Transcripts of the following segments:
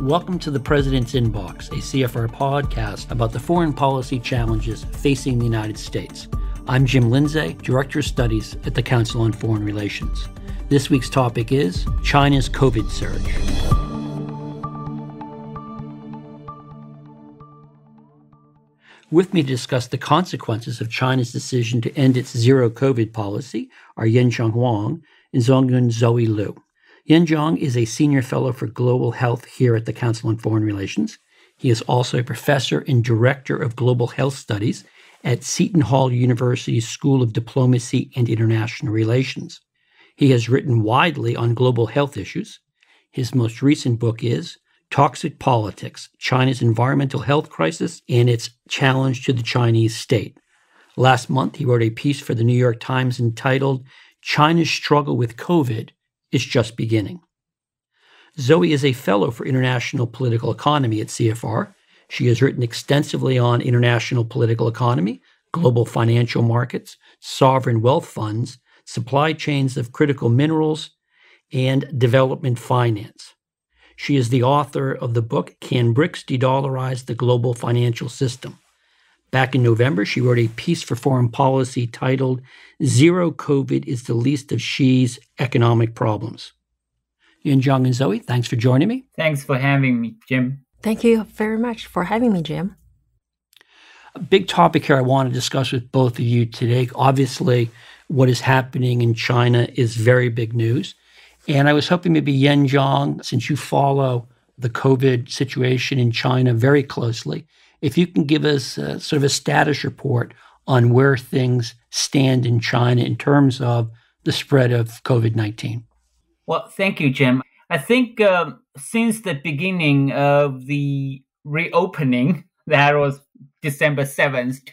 Welcome to the President's Inbox, a CFR podcast about the foreign policy challenges facing the United States. I'm Jim Lindsay, Director of Studies at the Council on Foreign Relations. This week's topic is China's COVID surge. With me to discuss the consequences of China's decision to end its zero COVID policy are Yanzhong Huang and Zongyuan Zoe Liu. Yanzhong is a senior fellow for global health here at the Council on Foreign Relations. He is also a professor and director of global health studies at Seton University's School of Diplomacy and International Relations. He has written widely on global health issues. His most recent book is Toxic Politics, China's Environmental Health Crisis and Its Challenge to the Chinese State. Last month, he wrote a piece for the New York Times entitled China's Struggle with COVID is Just Beginning. Zoe is a fellow for international political economy at CFR. She has written extensively on international political economy, global financial markets, sovereign wealth funds, supply chains of critical minerals, and development finance. She is the author of the book, Can BRICS De-Dollarize the Global Financial System? Back in November, she wrote a piece for Foreign Policy titled Zero COVID is the Least of Xi's Economic Problems. Yanzhong and Zoe, thanks for joining me. Thanks for having me, Jim. Thank you very much for having me, Jim. A big topic here I want to discuss with both of you today. Obviously, what is happening in China is very big news. And I was hoping maybe Yanzhong, since you follow the COVID situation in China very closely, if you can give us sort of a status report on where things stand in China in terms of the spread of COVID-19. Well, thank you, Jim. I think since the beginning of the reopening, that was December 7th,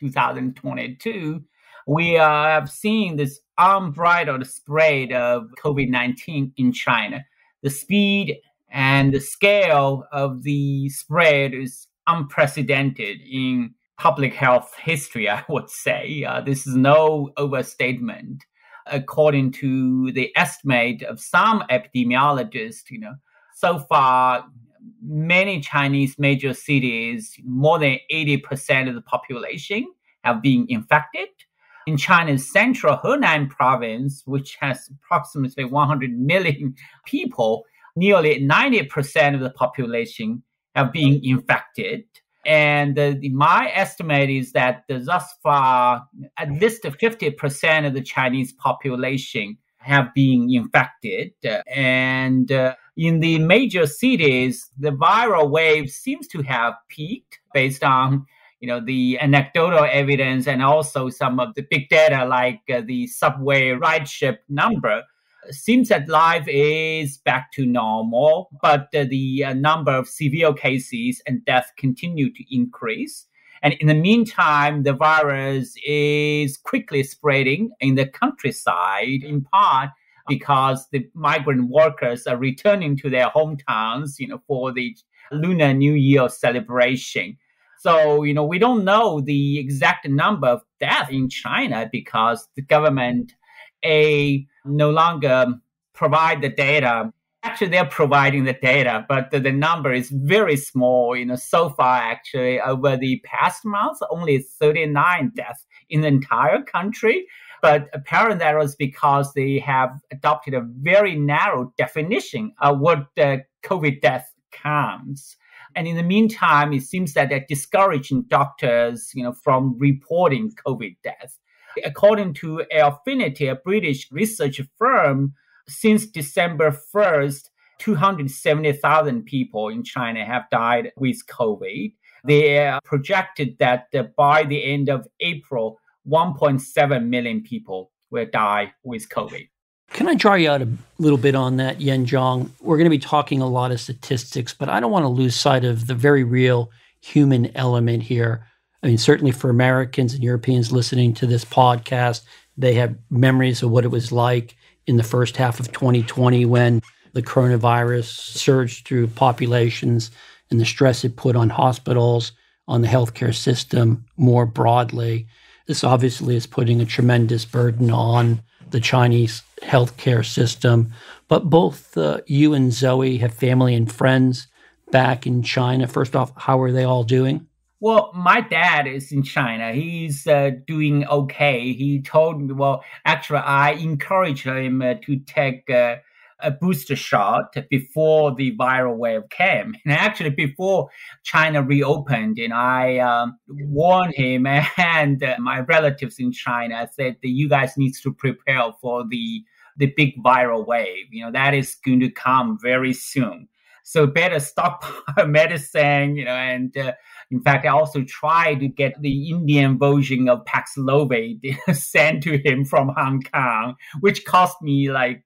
2022, we have seen this unbridled spread of COVID-19 in China. The speed and the scale of the spread is unprecedented in public health history, I would say. This is no overstatement. According to the estimate of some epidemiologists, so far, many Chinese major cities, more than 80% of the population have been infected. In China's central Henan province, which has approximately 100 million people, nearly 90% of the population have been infected. And my estimate is that thus far, at least 50% of the Chinese population have been infected. And in the major cities, the viral wave seems to have peaked based on the anecdotal evidence and also some of the big data like the subway rideship number. Seems that life is back to normal, but the number of severe cases and deaths continue to increase. And in the meantime, the virus is quickly spreading in the countryside, in part because the migrant workers are returning to their hometowns, for the Lunar New Year celebration. So, we don't know the exact number of deaths in China because the government no longer provide the data. Actually, they're providing the data, but the number is very small. So far, actually, over the past month, only 39 deaths in the entire country. But apparently that was because they have adopted a very narrow definition of what COVID death counts. And in the meantime, it seems that they're discouraging doctors, from reporting COVID deaths. According to Affinity, a British research firm, since December 1st, 270,000 people in China have died with COVID. They projected that by the end of April, 1.7 million people will die with COVID. Can I draw you out a little bit on that, Yanzhong? We're going to be talking a lot of statistics, but I don't want to lose sight of the very real human element here. I mean, certainly for Americans and Europeans listening to this podcast, they have memories of what it was like in the first half of 2020 when the coronavirus surged through populations and the stress it put on hospitals, on the healthcare system more broadly. This obviously is putting a tremendous burden on the Chinese healthcare system. But both you and Zoe have family and friends back in China? First off, how are they all doing? Well, my dad is in China. He's doing okay. He told me, well, actually, I encouraged him to take a booster shot before the viral wave came. And actually, before China reopened, and I warned him and my relatives in China. I said that you guys need to prepare for the big viral wave. That is going to come very soon. So better stockpile medicine, and in fact, I also tried to get the Indian version of Paxlovid sent to him from Hong Kong, which cost me like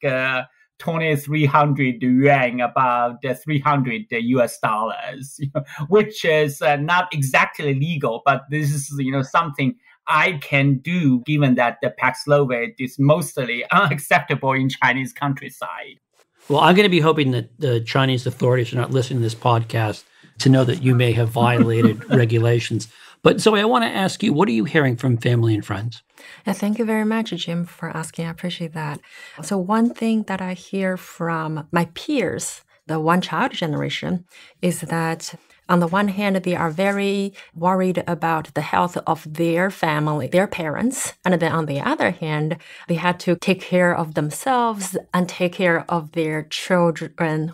2,300 yuan, about 300 US dollars, which is not exactly legal, but this is, something I can do given that the Paxlovid is mostly unacceptable in Chinese countryside. Well, I'm going to be hoping that the Chinese authorities are not listening to this podcast to know that you may have violated regulations. But Zoe, I want to ask you, what are you hearing from family and friends? Yeah, thank you very much, Jim, for asking. I appreciate that. So one thing that I hear from my peers, the one-child generation, is that on the one hand, they are very worried about the health of their family, their parents. And then on the other hand, they had to take care of themselves and take care of their children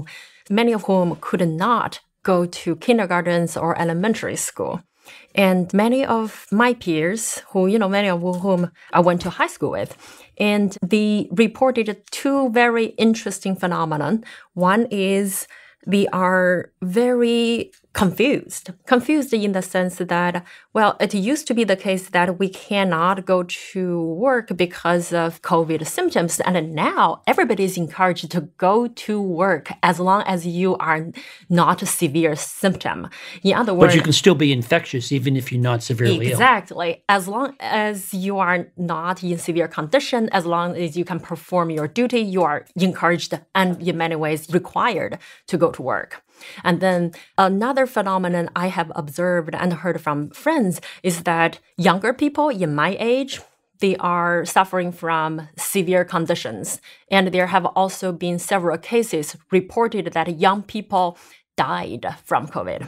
many of whom could not go to kindergartens or elementary school. And many of my peers, many of whom I went to high school with, and they reported two very interesting phenomena. One is they are very confused in the sense that, well, it used to be the case that we cannot go to work because of COVID symptoms. And now everybody is encouraged to go to work as long as you are not a severe symptom. In other words, but you can still be infectious even if you're not severely ill. Exactly. As long as you are not in severe condition, as long as you can perform your duty, you are encouraged and in many ways required to go to work. And then another phenomenon I have observed and heard from friends is that younger people in my age, they are suffering from severe conditions. And there have also been several cases reported that young people died from COVID.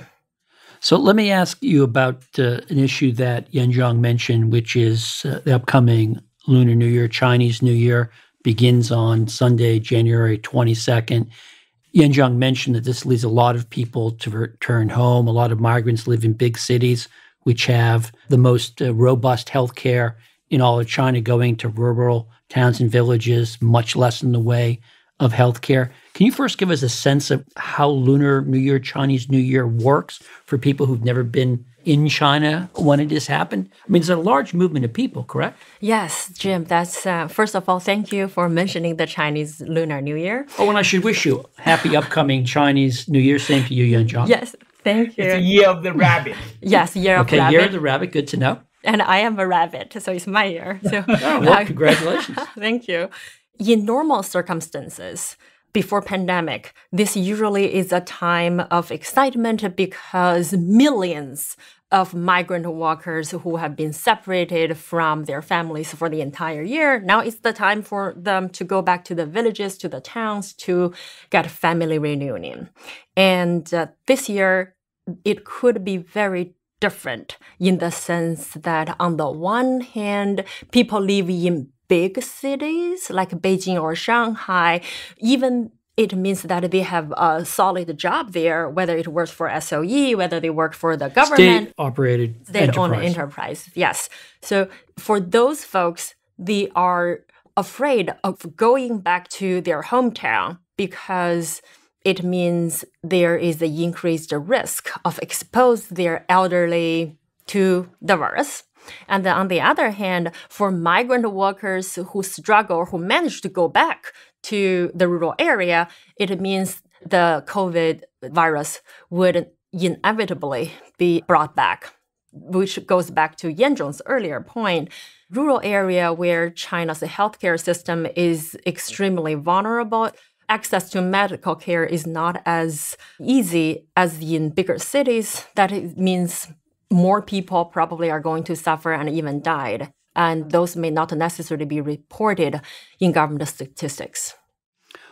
So let me ask you about an issue that Yanzhong mentioned, which is the upcoming Lunar New Year. Chinese New Year begins on Sunday, January 22nd. Yanzhong mentioned that this leads a lot of people to return home. A lot of migrants live in big cities, which have the most robust healthcare in all of China, going to rural towns and villages, much less in the way of healthcare. Can you first give us a sense of how Lunar New Year, Chinese New Year works for people who've never been in China when it has happened? I mean, it's a large movement of people, correct? Yes, Jim. That's first of all, thank you for mentioning the Chinese Lunar New Year. Oh, and I should wish you happy upcoming Chinese New Year. Same to you, Yanzhong. Yes, thank you. It's a year of the rabbit. Yes, year of rabbit. Okay, year of the rabbit. Good to know. And I am a rabbit, so it's my year. So, oh, well, congratulations. Thank you. In normal circumstances, before pandemic, this usually is a time of excitement because millions of migrant workers who have been separated from their families for the entire year. Now it's the time for them to go back to the villages, to the towns, to get family reunion. And this year, it could be very different in the sense that on the one hand, people live in big cities like Beijing or Shanghai, even it means that they have a solid job there, whether it works for SOE, whether they work for the government. State-owned enterprise, yes. So for those folks, they are afraid of going back to their hometown because it means there is an increased risk of expose their elderly to the virus. And then on the other hand, for migrant workers who struggle, who manage to go back to the rural area, it means the COVID virus would inevitably be brought back, which goes back to Yanzhong's earlier point. Rural area where China's healthcare system is extremely vulnerable, access to medical care is not as easy as in bigger cities. That means more people probably are going to suffer and even died. And those may not necessarily be reported in government statistics.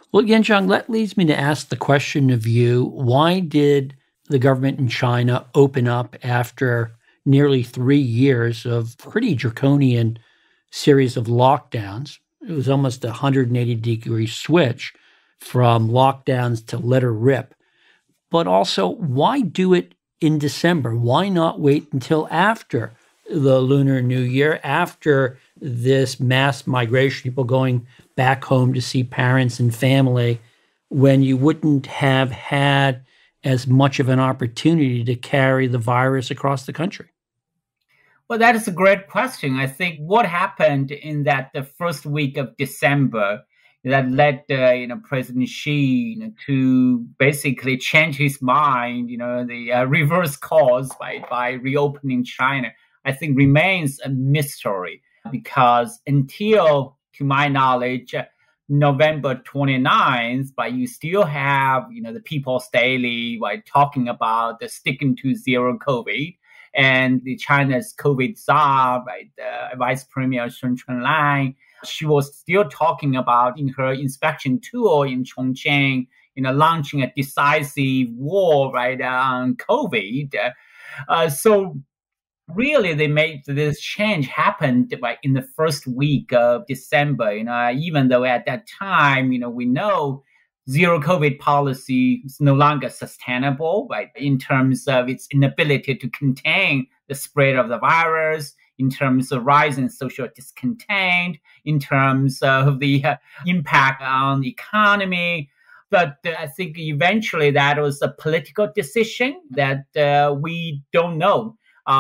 Well, Yanzhong, that leads me to ask the question of you, why did the government in China open up after nearly 3 years of pretty draconian series of lockdowns? It was almost a 180-degree switch from lockdowns to let her rip. But also, why do it in December? Why not wait until after the Lunar New Year, after this mass migration, people going back home to see parents and family, when you wouldn't have had as much of an opportunity to carry the virus across the country? Well, that is a great question. I think what happened in the first week of December that led President Xi to basically change his mind, the reverse course by reopening China, I think remains a mystery, because until, to my knowledge, November 29th, but you still have, the People's Daily talking about the sticking to zero COVID, and the China's COVID czar, the Vice Premier Sun Chunlai, she was still talking about in her inspection tour in Chongqing, launching a decisive war, on COVID. So really, they made this change happened in the first week of December. Even though at that time, we know zero COVID policy is no longer sustainable, in terms of its inability to contain the spread of the virus, in terms of rising social discontent, in terms of the impact on the economy. But I think eventually that was a political decision that we don't know.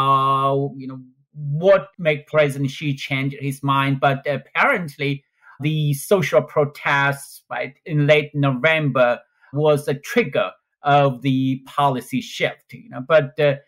What made President Xi change his mind? But apparently, the social protests in late November was a trigger of the policy shift. But the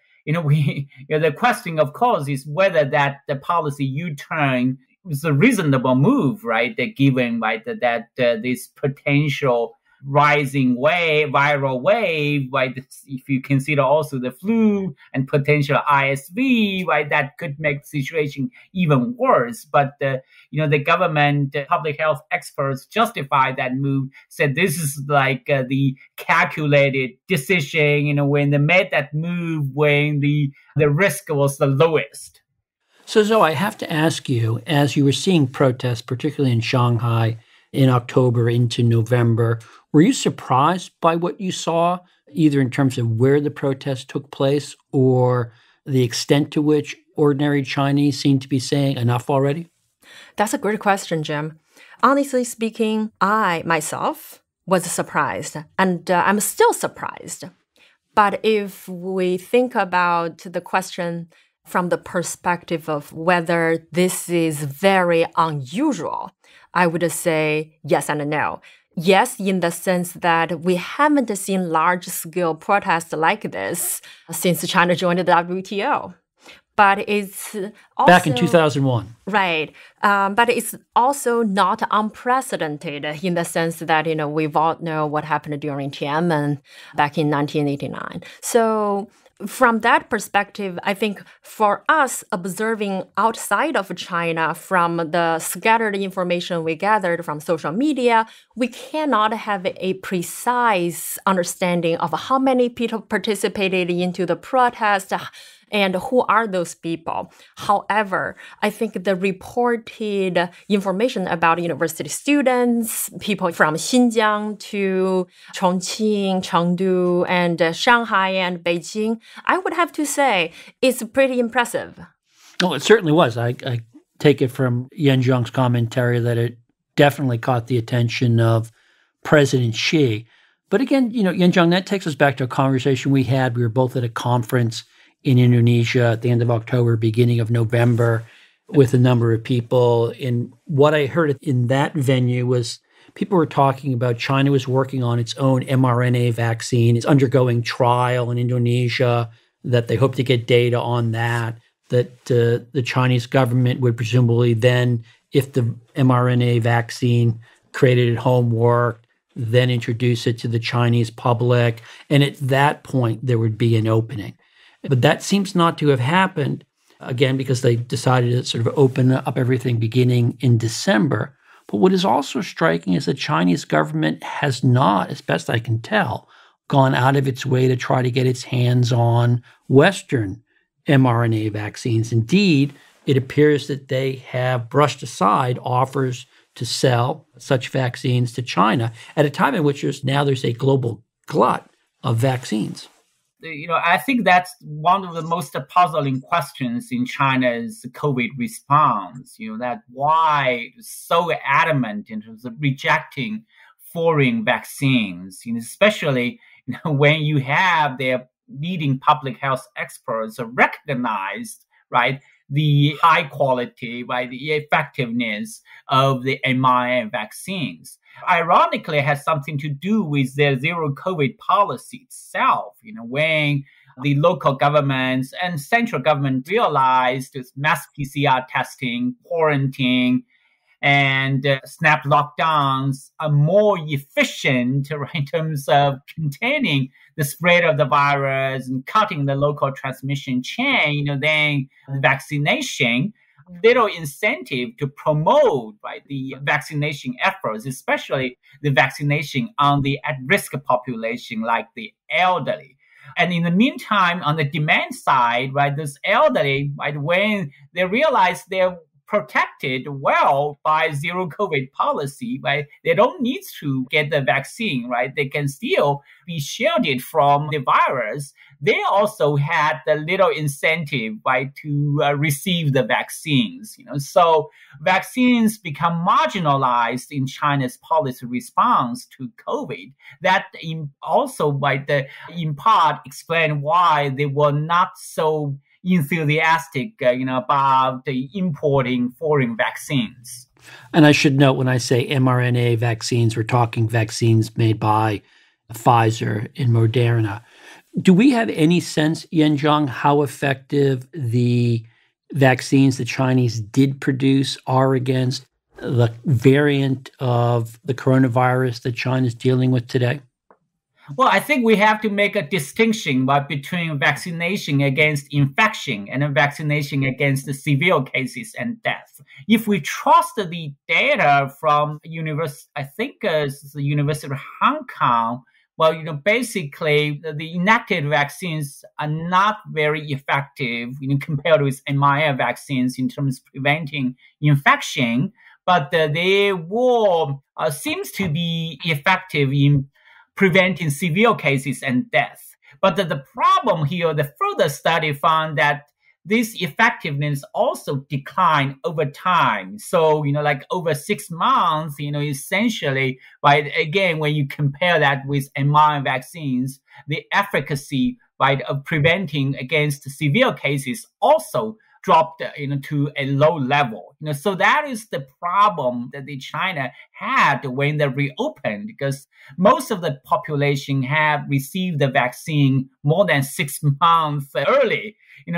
question, of course, is whether the policy U-turn was a reasonable move, given that this potential rising viral wave, if you consider also the flu and potential ISV, that could make the situation even worse. But the government public health experts justified that move, said this is the calculated decision, when they made that move when the risk was the lowest. So Zoe, I have to ask you, as you were seeing protests, particularly in Shanghai in October into November, were you surprised by what you saw, either in terms of where the protests took place or the extent to which ordinary Chinese seemed to be saying enough already? That's a great question, Jim. Honestly speaking, I myself was surprised, and I'm still surprised. But if we think about the question from the perspective of whether this is very unusual, I would say yes and no. Yes, in the sense that we haven't seen large-scale protests like this since China joined the WTO. But it's also... Back in 2001. Right. But it's also not unprecedented in the sense that, we've all know what happened during Tiananmen back in 1989. So from that perspective, I think for us observing outside of China from the scattered information we gathered from social media, we cannot have a precise understanding of how many people participated into the protest and who are those people. However, I think the reported information about university students, people from Xinjiang to Chongqing, Chengdu, and Shanghai and Beijing, I would have to say it's pretty impressive. Oh, it certainly was. I take it from Yanzhong's commentary that it definitely caught the attention of President Xi. But again, Yanzhong, that takes us back to a conversation we had. We were both at a conference in Indonesia at the end of October, beginning of November, with a number of people. And what I heard in that venue was people were talking about China was working on its own mRNA vaccine. It's undergoing trial in Indonesia, that they hope to get data on that the Chinese government would presumably then, if the mRNA vaccine created at home worked, then introduce it to the Chinese public. And at that point, there would be an opening. But that seems not to have happened, again, because they decided to sort of open up everything beginning in December. But what is also striking is the Chinese government has not, as best I can tell, gone out of its way to try to get its hands on Western mRNA vaccines. Indeed, it appears that they have brushed aside offers to sell such vaccines to China at a time in which there's a global glut of vaccines. I think that's one of the most puzzling questions in China's COVID response, that why it's so adamant in terms of rejecting foreign vaccines, especially when you have their leading public health experts recognized, right, the high quality, right, the effectiveness of the mRNA vaccines. Ironically, it has something to do with their zero COVID policy itself. When the local governments and central government realized this mass PCR testing, quarantine, and snap lockdowns are more efficient, right, in terms of containing the spread of the virus and cutting the local transmission chain, than vaccination. Little incentive to promote, right, the vaccination efforts, especially the vaccination on the at-risk population like the elderly. And in the meantime, on the demand side, right, those elderly, right, when they realize they're protected well by zero COVID policy, right? They don't need to get the vaccine, right? They can still be shielded from the virus. They also had the little incentive, right, to receive the vaccines. So vaccines become marginalized in China's policy response to COVID. That also, right, in part explain why they were not so enthusiastic, about importing foreign vaccines. And I should note, when I say mRNA vaccines, we're talking vaccines made by Pfizer and Moderna. Do we have any sense, Yanzhong, how effective the vaccines the Chinese did produce are against the variant of the coronavirus that China's dealing with today? Well, I think we have to make a distinction between vaccination against infection and vaccination against the severe cases and death. If we trust the data from the University of Hong Kong, basically the inactive vaccines are not very effective compared with mRNA vaccines in terms of preventing infection, but they seems to be effective in preventing severe cases and death. But the problem here, the further study found that this effectiveness also declined over time. So, like over 6 months, essentially, right, again, when you compare that with mRNA vaccines, the efficacy, right, of preventing against severe cases also dropped to a low level. So that is the problem that China had when they reopened, because most of the population have received the vaccine more than 6 months early.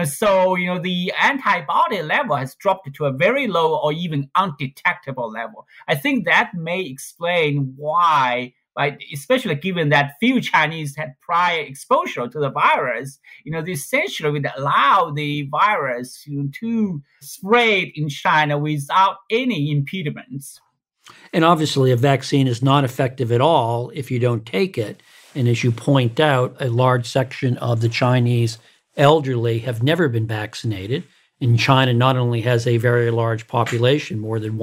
So the antibody level has dropped to a very low or even undetectable level. I think that may explain why, right, especially given that few Chinese had prior exposure to the virus, they essentially would allow the virus to spread in China without any impediments. And obviously, a vaccine is not effective at all if you don't take it. And as you point out, a large section of the Chinese elderly have never been vaccinated. And China not only has a very large population, more than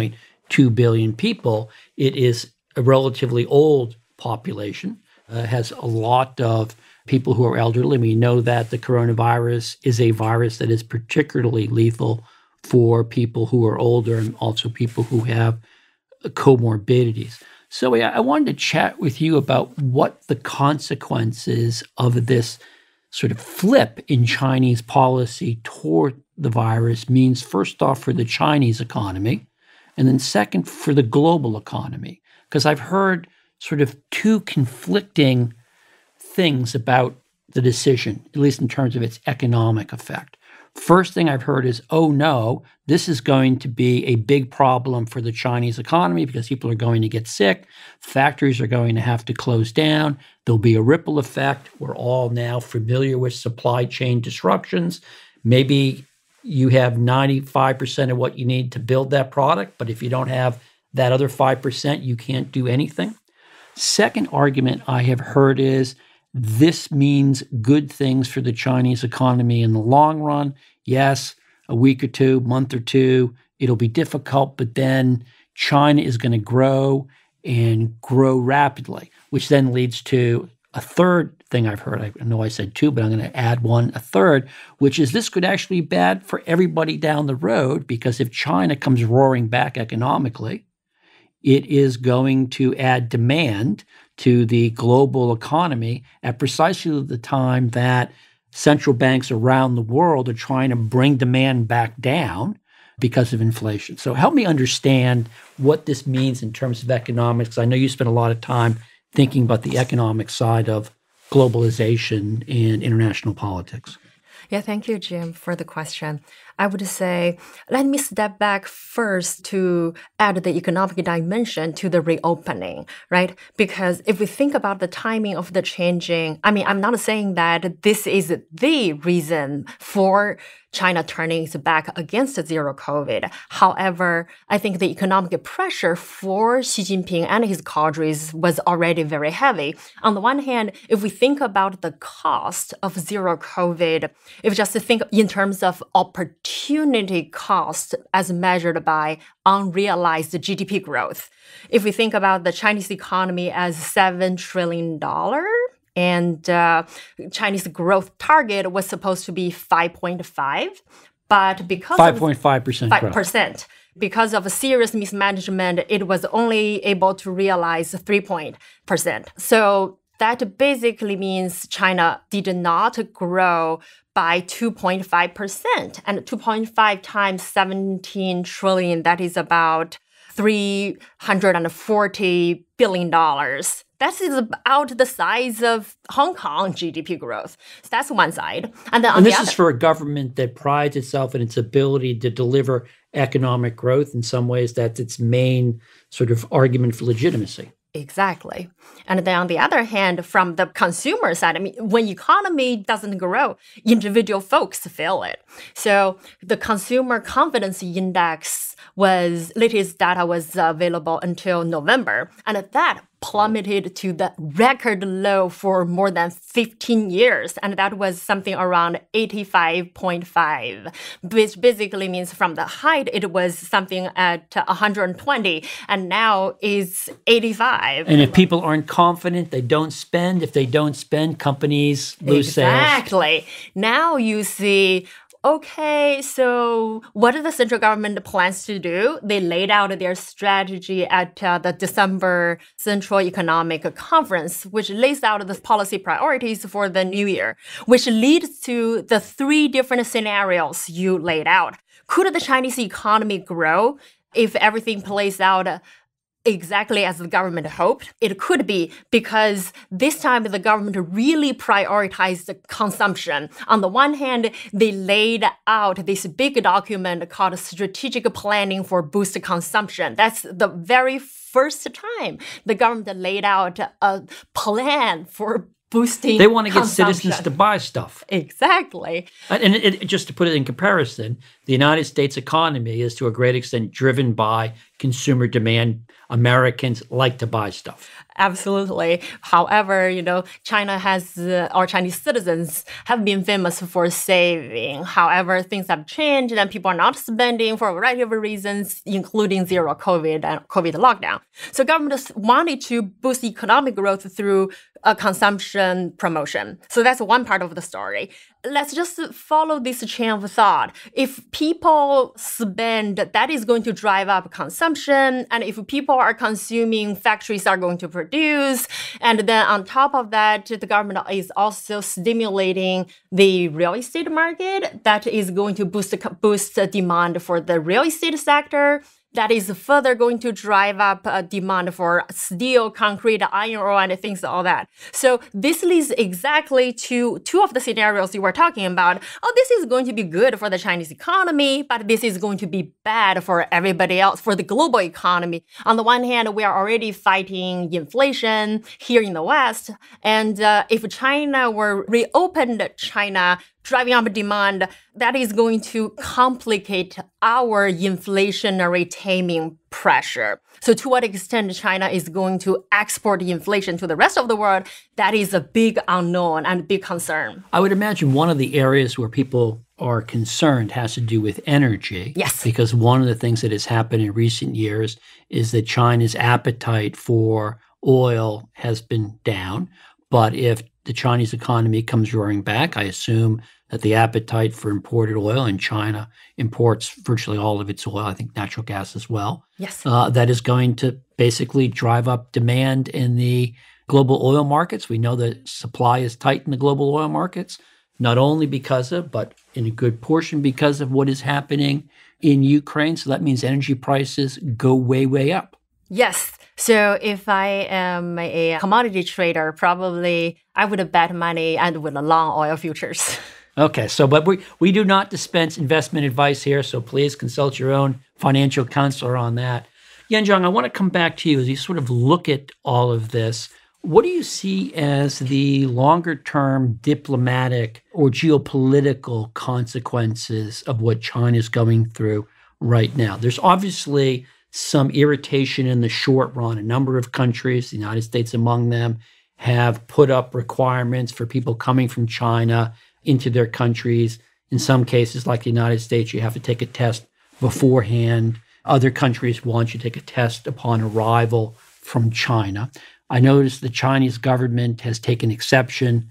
1.2 billion people, it is a relatively old population, has a lot of people who are elderly. We know that the coronavirus is a virus that is particularly lethal for people who are older and also people who have comorbidities. So I wanted to chat with you about what the consequences of this sort of flip in Chinese policy toward the virus means, first off, for the Chinese economy, and then second, for the global economy. Because I've heard sort of two conflicting things about the decision, at least in terms of its economic effect. First thing I've heard is, oh no, this is going to be a big problem for the Chinese economy because people are going to get sick, factories are going to have to close down, there'll be a ripple effect. We're all now familiar with supply chain disruptions. Maybe you have 95% of what you need to build that product, but if you don't have That other 5%, you can't do anything. Second argument I have heard is this means good things for the Chinese economy in the long run. Yes, a week or two, month or two, it'll be difficult, but then China is going to grow and grow rapidly, which then leads to a third thing I've heard. I know I said two, but I'm going to add a third, which is this could actually be bad for everybody down the road, because if China comes roaring back economically, it is going to add demand to the global economy at precisely the time that central banks around the world are trying to bring demand back down because of inflation. So help me understand what this means in terms of economics. I know you spent a lot of time thinking about the economic side of globalization and international politics. Yeah, thank you, Jim, for the question. I would say, let me step back first to add the economic dimension to the reopening, right? Because if we think about the timing of the changing, I'm not saying that this is the reason for China turning its back against zero COVID. However, I think the economic pressure for Xi Jinping and his cadres was already very heavy. On the one hand, if we think about the cost of zero COVID, if we just think in terms of opportunity cost as measured by unrealized GDP growth, if we think about the Chinese economy as $7 trillion, and Chinese growth target was supposed to be 5.5, but because 5.5% 5%, because of a serious mismanagement, it was only able to realize 3%. So that basically means China did not grow by 2.5%, and 2.5 times 17 trillion, that is about $340 billion. That is about the size of Hong Kong GDP growth. So that's one side. And then this is for a government that prides itself in its ability to deliver economic growth. In some ways, that's its main sort of argument for legitimacy. Exactly. And then on the other hand, from the consumer side, when economy doesn't grow, individual folks feel it. So the consumer confidence index latest data was available until November, and that plummeted to the record low for more than 15 years. And that was something around 85.5, which basically means from the height, it was something at 120, and now is 85. And if people aren't confident, they don't spend. If they don't spend, companies lose sales. Exactly. Now you see, okay, so what do the central government plans to do? They laid out their strategy at the December Central Economic Conference, which lays out the policy priorities for the new year, which leads to the three different scenarios you laid out. Could the Chinese economy grow if everything plays out exactly as the government hoped? It could be, because this time the government really prioritized consumption. On the one hand, they laid out this big document called Strategic Planning for Boost Consumption. That's the very first time the government laid out a plan for boosting They want to get citizens to buy stuff. Exactly. And just to put it in comparison, the United States economy is to a great extent driven by consumer demand. Americans like to buy stuff. Absolutely. However, China has, our Chinese citizens have been famous for saving. However, things have changed and people are not spending for a variety of reasons, including zero COVID and COVID lockdown. So government wanted to boost economic growth through a consumption promotion. So that's one part of the story. Let's just follow this chain of thought. If people spend, that is going to drive up consumption. And if people are consuming, factories are going to produce. And then on top of that, the government is also stimulating the real estate market. That is going to boost demand for the real estate sector. That is further going to drive up demand for steel, concrete, iron ore, and things all that. So this leads exactly to two of the scenarios you were talking about. Oh, this is going to be good for the Chinese economy, but this is going to be bad for everybody else, for the global economy. On the one hand, we are already fighting inflation here in the West. And if China were reopened China driving up demand, that is going to complicate our inflationary taming pressure. So to what extent China is going to export the inflation to the rest of the world, that is a big unknown and big concern. I would imagine one of the areas where people are concerned has to do with energy. Yes. Because one of the things that has happened in recent years is that China's appetite for oil has been down. But if the Chinese economy comes roaring back, I assume that the appetite for imported oil, and China imports virtually all of its oil, I think natural gas as well. Yes. That is going to basically drive up demand in the global oil markets. We know that supply is tight in the global oil markets, not only because of, but in a good portion because of what is happening in Ukraine. So that means energy prices go way, way up. Yes. So if I am a commodity trader, probably I would bet money and with long oil futures. Okay, so but we do not dispense investment advice here, so please consult your own financial counselor on that. Yanzhong, I want to come back to you as you sort of look at all of this. What do you see as the longer-term diplomatic or geopolitical consequences of what China is going through right now? There's obviously some irritation in the short run. A number of countries, the United States among them, have put up requirements for people coming from China into their countries. In some cases, like the United States, you have to take a test beforehand. Other countries want you to take a test upon arrival from China. I noticed the Chinese government has taken exception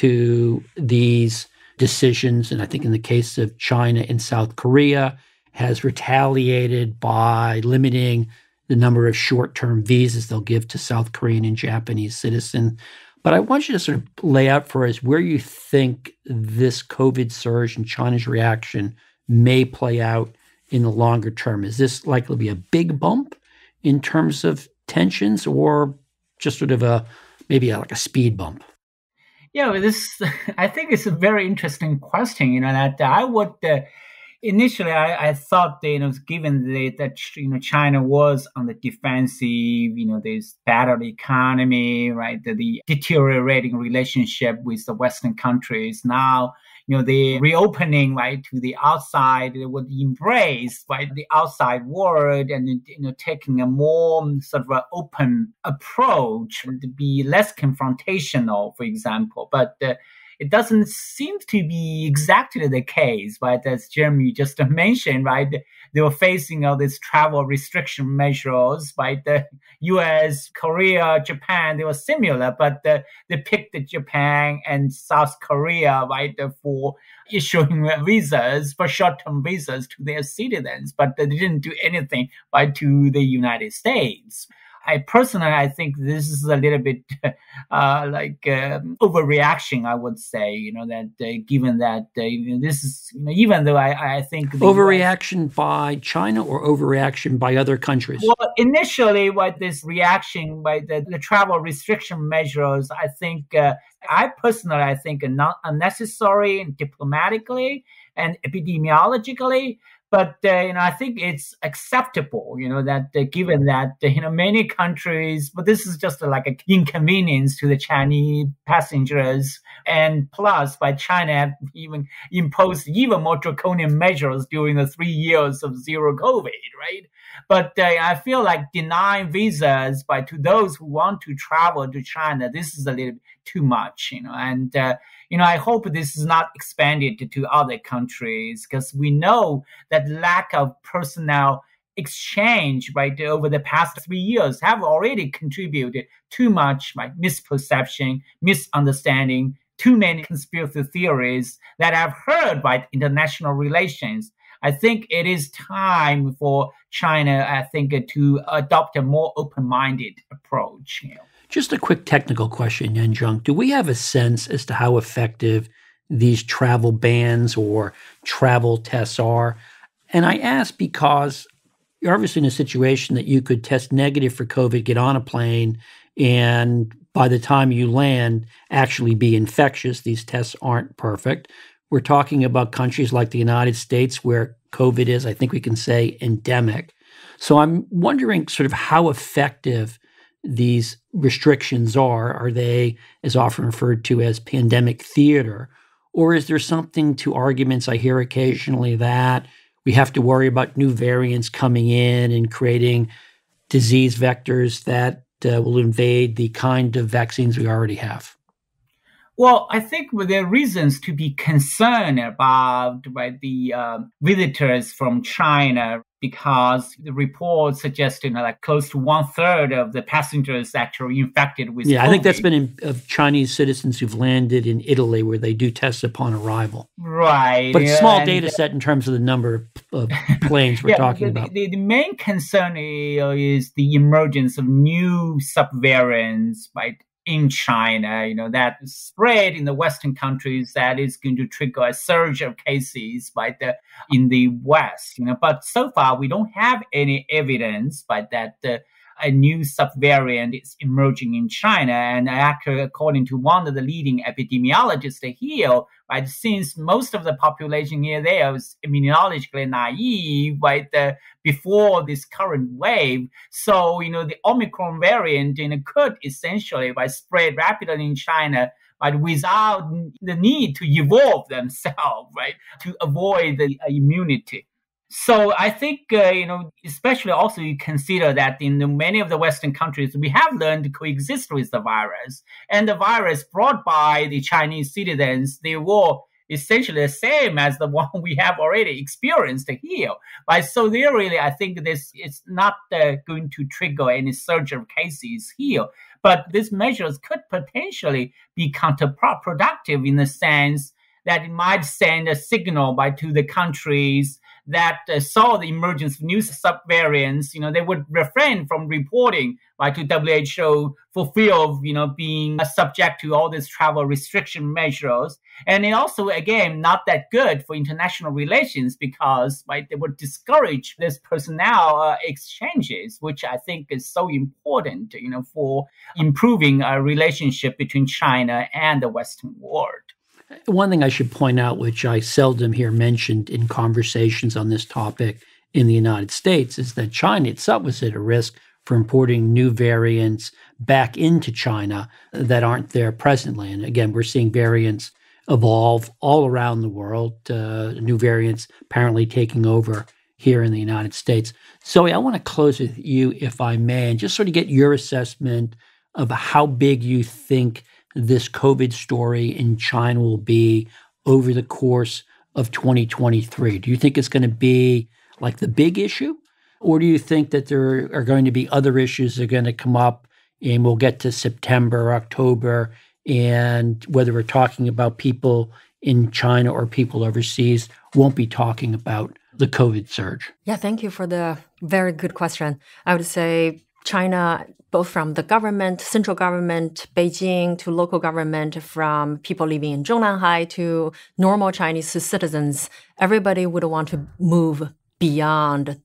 to these decisions, and I think in the case of China and South Korea, has retaliated by limiting the number of short-term visas they'll give to South Korean and Japanese citizens. But I want you to sort of lay out for us where you think this COVID surge and China's reaction may play out in the longer term. Is this likely to be a big bump in terms of tensions, or just sort of like a speed bump? Yeah, I think it's a very interesting question. That I would initially I thought that, given that China was on the defensive, this battered economy, right, the deteriorating relationship with the Western countries. Now, the reopening, right, to the outside, it would embrace, right, the outside world, and taking a more sort of an open approach to be less confrontational, for example. But it doesn't seem to be exactly the case, right? As Jeremy just mentioned, right? They were facing all these travel restriction measures, right? The U.S., Korea, Japan, they were similar, but they picked Japan and South Korea, right, for issuing visas, for short-term visas to their citizens, but they didn't do anything, right, to the United States. I think this is a little bit overreaction, I would say, that given that this is, even though I think... Overreaction by China or overreaction by other countries? Well, initially, this reaction by the travel restriction measures, I think, I think are not unnecessary and diplomatically and epidemiologically. But, I think it's acceptable, that given that, many countries, but this is just like an inconvenience to the Chinese passengers. And plus, by China even imposed even more draconian measures during the 3 years of zero COVID, right? But I feel like denying visas to those who want to travel to China, this is a little too much, and I hope this is not expanded to other countries, because we know that lack of personnel exchange, right, over the past 3 years have already contributed too much, misperception, misunderstanding, too many conspiracy theories that I've heard by international relations. I think it is time for China, to adopt a more open-minded approach. Just a quick technical question, Yanzhong. Do we have a sense as to how effective these travel bans or travel tests are? And I ask because you're obviously in a situation that you could test negative for COVID, get on a plane, and by the time you land, actually be infectious. These tests aren't perfect. We're talking about countries like the United States where COVID is, I think we can say, endemic. So I'm wondering sort of how effective these restrictions are. Are they, as often referred to as pandemic theater, Or is there something to arguments I hear occasionally that we have to worry about new variants coming in and creating disease vectors that will invade the kind of vaccines we already have? Well, I think there are reasons to be concerned about the visitors from China, because the report suggested like close to 1/3 of the passengers actually infected with COVID. I think that's been of Chinese citizens who've landed in Italy, where they do test upon arrival. Right. But it's a small data set in terms of the number of planes we're talking about. The main concern is the emergence of new subvariants, right, in China, that spread in the Western countries that is going to trigger a surge of cases in the West. But so far we don't have any evidence that a new subvariant is emerging in China. And actually, according to one of the leading epidemiologists here, right, since most of the population here there is immunologically naive, right, before this current wave, so the Omicron variant could essentially spread rapidly in China, but without the need to evolve themselves, right, to avoid the immunity. So I think, especially also you consider that in many of the Western countries, we have learned to coexist with the virus. And the virus brought by the Chinese citizens, they were essentially the same as the one we have already experienced here. Right? So there really, I think this is not going to trigger any surge of cases here. But these measures could potentially be counterproductive in the sense that it might send a signal to the countries that saw the emergence of new subvariants. They would refrain from reporting to WHO for fear of, being subject to all these travel restriction measures. And it also, again, not that good for international relations, because they would discourage this personnel exchanges, which I think is so important, for improving a relationship between China and the Western world. One thing I should point out, which I seldom hear mentioned in conversations on this topic in the United States, is that China itself is at a risk for importing new variants back into China that aren't there presently. And again, we're seeing variants evolve all around the world, new variants apparently taking over here in the United States. Zoe, I want to close with you, if I may, and just sort of get your assessment of how big you think this COVID story in China will be over the course of 2023. Do you think it's going to be like the big issue? Or do you think that there are going to be other issues that are going to come up and we'll get to September, October, and whether we're talking about people in China or people overseas, won't be talking about the COVID surge? Yeah, thank you for the very good question. I would say China, both from the government, central government, Beijing, to local government, from people living in Zhongnanhai to normal Chinese citizens, everybody would want to move beyond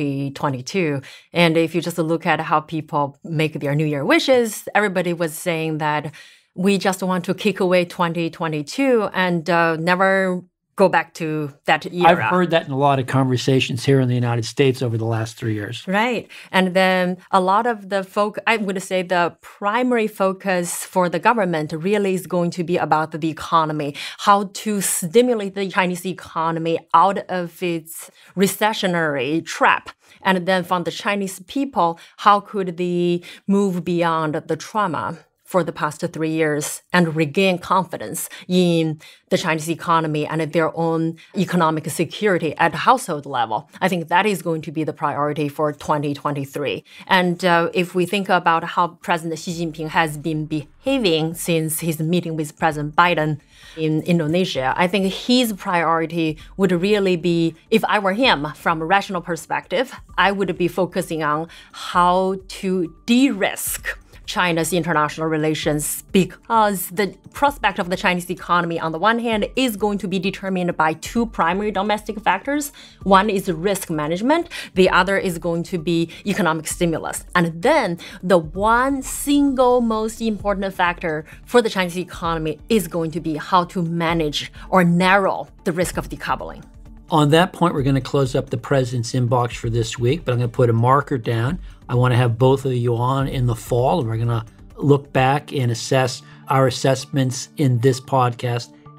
2022. And if you just look at how people make their New Year wishes, everybody was saying that we just want to kick away 2022 and never go back to that era. I've heard that in a lot of conversations here in the United States over the last 3 years. Right. And then a lot of the I would say the primary focus for the government really is going to be about the economy, how to stimulate the Chinese economy out of its recessionary trap. And then from the Chinese people, how could they move beyond the trauma for the past 3 years and regain confidence in the Chinese economy and their own economic security at the household level. I think that is going to be the priority for 2023. And if we think about how President Xi Jinping has been behaving since his meeting with President Biden in Indonesia, I think his priority would really be, if I were him, from a rational perspective, I would be focusing on how to de-risk China's international relations, because the prospect of the Chinese economy on the one hand is going to be determined by two primary domestic factors. One is risk management. The other is going to be economic stimulus. And then the one single most important factor for the Chinese economy is going to be how to manage or narrow the risk of decoupling. On that point, we're going to close up the president's inbox for this week, but I'm going to put a marker down. I want to have both of you on in the fall, and we're going to look back and assess our assessments in this podcast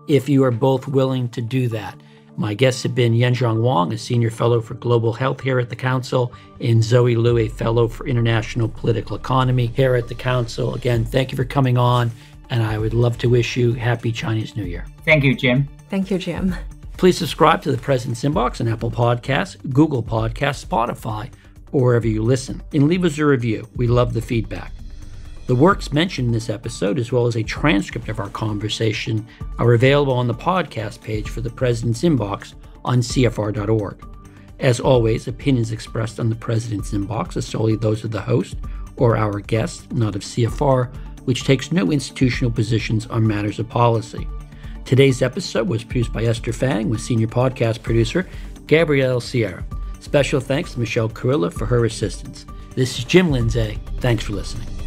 if you are both willing to do that. My guests have been Yanzhong Huang, a senior fellow for global health here at the Council, and Zoe Liu, a fellow for international political economy here at the Council. Again, thank you for coming on, and I would love to wish you Happy Chinese New Year. Thank you, Jim. Thank you, Jim. Please subscribe to the President's Inbox on Apple Podcasts, Google Podcasts, Spotify, or wherever you listen, and leave us a review. We love the feedback. The works mentioned in this episode, as well as a transcript of our conversation, are available on the podcast page for the President's Inbox on CFR.org. As always, opinions expressed on the President's Inbox are solely those of the host or our guests, not of CFR, which takes no institutional positions on matters of policy. Today's episode was produced by Esther Fang with senior podcast producer Gabrielle Sierra. Special thanks to Michelle Carilla for her assistance. This is Jim Lindsay. Thanks for listening.